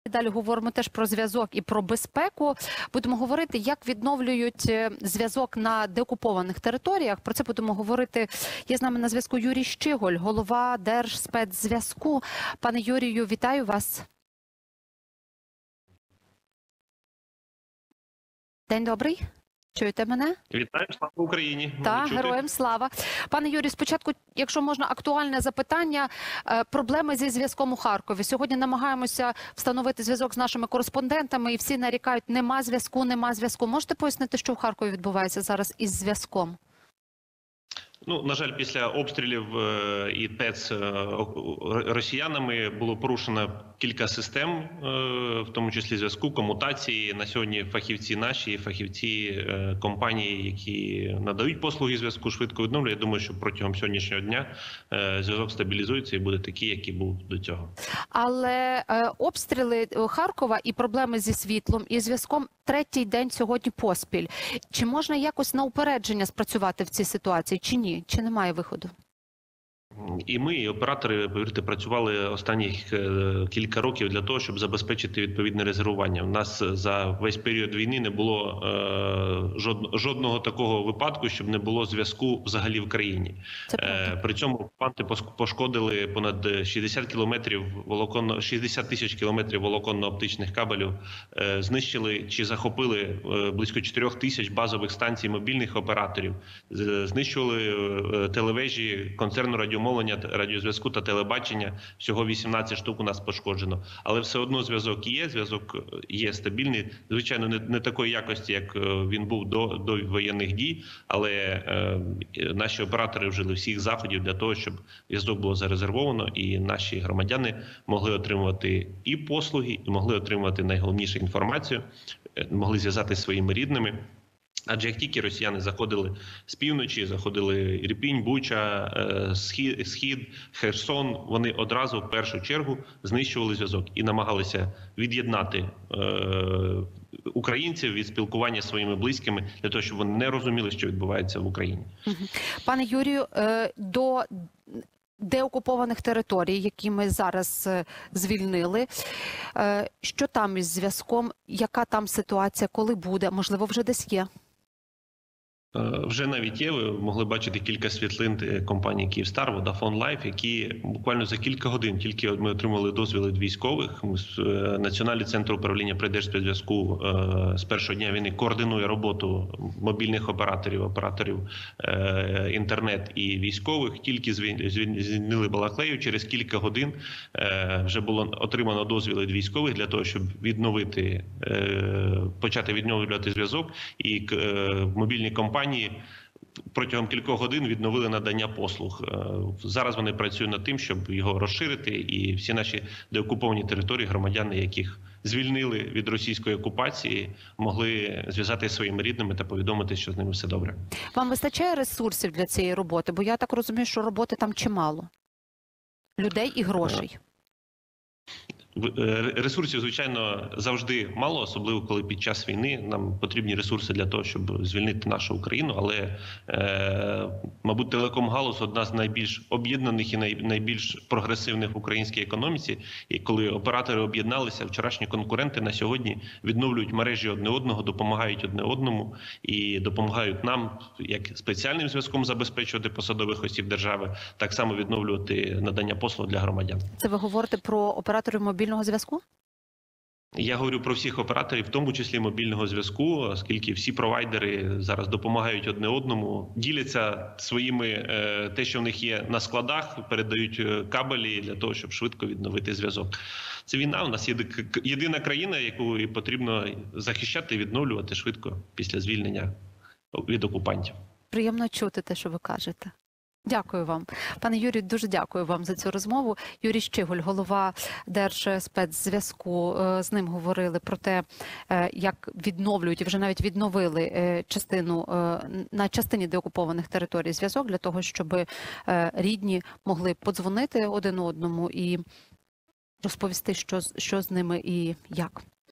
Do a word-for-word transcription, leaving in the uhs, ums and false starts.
Далі говоримо теж про зв'язок і про безпеку. Будемо говорити, як відновлюють зв'язок на деокупованих територіях. Про це будемо говорити. Є з нами на зв'язку Юрій Щиголь, голова Держспецзв'язку. Пане Юрію, вітаю вас. День добрий. Чуєте мене? Вітаю, слава Україні. Так, героям слава. Пане Юрію, спочатку, якщо можна, актуальне запитання. Проблеми зі зв'язком у Харкові. Сьогодні намагаємося встановити зв'язок з нашими кореспондентами, і всі нарікають, нема зв'язку, нема зв'язку. Можете пояснити, що в Харкові відбувається зараз із зв'язком? Ну, на жаль, після обстрілів і ТЕЦ росіянами було порушено кілька систем, в тому числі зв'язку, комутації. На сьогодні фахівці наші, фахівці компанії, які надають послуги зв'язку, швидко відновлюють. Я думаю, що протягом сьогоднішнього дня зв'язок стабілізується і буде такий, який був до цього. Але обстріли Харкова і проблеми зі світлом і зв'язком третій день сьогодні поспіль. Чи можна якось на упередження спрацювати в цій ситуації, чи ні? Чи немає виходу? І ми, і оператори, повірте, працювали останні кілька років для того, щоб забезпечити відповідне резервування. У нас за весь період війни не було е, жод, жодного такого випадку, щоб не було зв'язку взагалі в країні. Е, при цьому окупанти пошкодили понад шістдесят кілометрів волоконно, шістдесят тисяч кілометрів волоконно-оптичних кабелів, е, знищили чи захопили е, близько чотирьох тисяч базових станцій мобільних операторів, знищували е, телевежі концерну радіомовлення, радіозв'язку та телебачення. Всього вісімнадцять штук у нас пошкоджено. Але все одно зв'язок є, зв'язок є стабільний. Звичайно, не, не такої якості, як він був до, до воєнних дій, але е, наші оператори вжили всіх заходів для того, щоб зв'язок було зарезервовано і наші громадяни могли отримувати і послуги, і могли отримувати найголовніше інформацію, могли зв'язатися зі своїми рідними. Адже як тільки росіяни заходили з півночі, заходили Ірпінь, Буча, Схід, Схід, Херсон, вони одразу в першу чергу знищували зв'язок і намагалися від'єднати е, українців від спілкування зі своїми близькими, для того, щоб вони не розуміли, що відбувається в Україні. Пане Юрію, до деокупованих територій, які ми зараз звільнили, що там із зв'язком, яка там ситуація, коли буде, можливо, вже десь є? Вже навіть є, ви могли бачити кілька світлин компанії «Київстар», «Водафон Лайф», які буквально за кілька годин, тільки ми отримали дозвіл від військових. Національний центр управління при Держспецзв'язку з першого дня війни координує роботу мобільних операторів, операторів інтернет і військових. Тільки звільнили Балаклею, через кілька годин вже було отримано дозвіл від військових для того, щоб відновити, почати відновлювати зв'язок, і мобільні компанії протягом кількох годин відновили надання послуг. Зараз вони працюють над тим, щоб його розширити, і всі наші деокуповані території, громадяни, яких звільнили від російської окупації, могли зв'язатися зі своїми рідними та повідомити, що з ними все добре. Вам вистачає ресурсів для цієї роботи? Бо я так розумію, що роботи там чимало. Людей і грошей. Ресурсів, звичайно, завжди мало, особливо коли під час війни нам потрібні ресурси для того, щоб звільнити нашу Україну. Але, е, мабуть, телекомгалузь – одна з найбільш об'єднаних і найбільш прогресивних в українській економіці. І коли оператори об'єдналися, вчорашні конкуренти на сьогодні відновлюють мережі одне одного, допомагають одне одному і допомагають нам, як спеціальним зв'язком забезпечувати посадових осіб держави, так само відновлювати надання послуг для громадян. Це ви говорите про операторів мобільного зв'язку? Я говорю про всіх операторів, в тому числі мобільного зв'язку, оскільки всі провайдери зараз допомагають одне одному, діляться своїми, те, що в них є на складах, передають кабелі для того, щоб швидко відновити зв'язок. Це війна, у нас є єдина країна, яку потрібно захищати і відновлювати швидко після звільнення від окупантів. Приємно чути те, що ви кажете. Дякую вам. Пане Юрію, дуже дякую вам за цю розмову. Юрій Щиголь, голова Держспецзв'язку. З ним говорили про те, як відновлюють і вже навіть відновили частину на частині деокупованих територій зв'язок для того, щоб рідні могли подзвонити один одному і розповісти, що, що з ними і як.